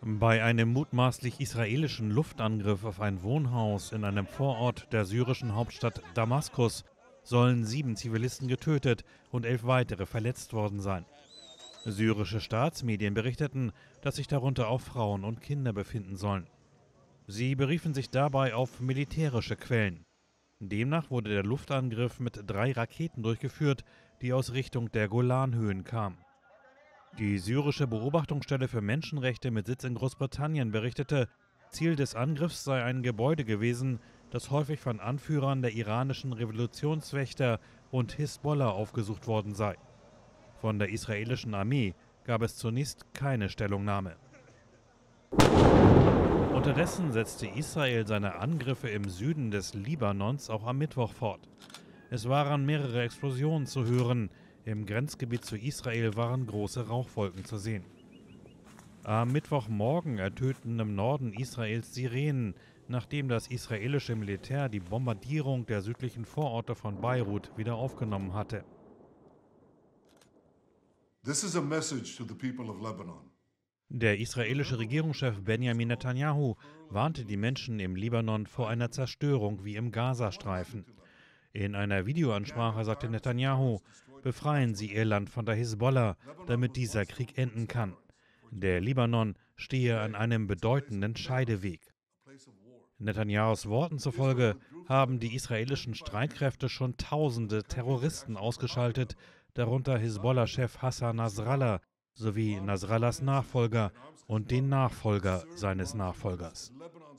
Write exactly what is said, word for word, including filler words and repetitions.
Bei einem mutmaßlich israelischen Luftangriff auf ein Wohnhaus in einem Vorort der syrischen Hauptstadt Damaskus sollen sieben Zivilisten getötet und elf weitere verletzt worden sein. Syrische Staatsmedien berichteten, dass sich darunter auch Frauen und Kinder befinden sollen. Sie beriefen sich dabei auf militärische Quellen. Demnach wurde der Luftangriff mit drei Raketen durchgeführt, die aus Richtung der Golanhöhen kamen. Die syrische Beobachtungsstelle für Menschenrechte mit Sitz in Großbritannien berichtete, Ziel des Angriffs sei ein Gebäude gewesen, das häufig von Anführern der iranischen Revolutionswächter und Hisbollah aufgesucht worden sei. Von der israelischen Armee gab es zunächst keine Stellungnahme. Unterdessen setzte Israel seine Angriffe im Süden des Libanons auch am Mittwoch fort. Es waren mehrere Explosionen zu hören. Im Grenzgebiet zu Israel waren große Rauchwolken zu sehen. Am Mittwochmorgen ertönten im Norden Israels Sirenen, nachdem das israelische Militär die Bombardierung der südlichen Vororte von Beirut wieder aufgenommen hatte. This is a message to the people of Lebanon. Der israelische Regierungschef Benjamin Netanyahu warnte die Menschen im Libanon vor einer Zerstörung wie im Gazastreifen. In einer Videoansprache sagte Netanyahu, befreien Sie Ihr Land von der Hisbollah, damit dieser Krieg enden kann. Der Libanon stehe an einem bedeutenden Scheideweg. Netanyahus Worten zufolge haben die israelischen Streitkräfte schon tausende Terroristen ausgeschaltet, darunter Hisbollah-Chef Hassan Nasrallah sowie Nasrallahs Nachfolger und den Nachfolger seines Nachfolgers.